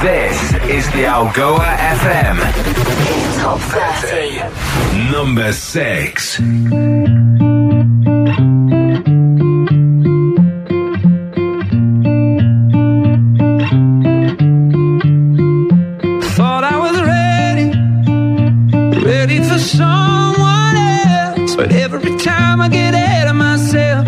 This is the Algoa FM Top 30. Number 6. Thought I was ready for someone else, but every time I get ahead of myself,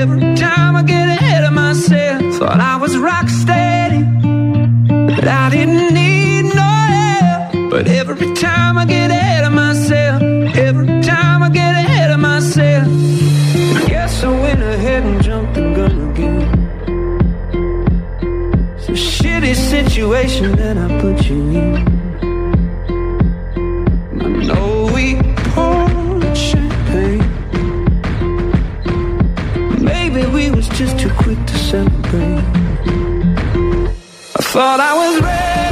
thought I was rock steady, but I didn't need no help. But every time I get ahead of myself, I guess I went ahead and jumped the gun again. Some shitty situation that I put you in. I know we poured champagne. Maybe we was just too quick to celebrate. I thought I was ready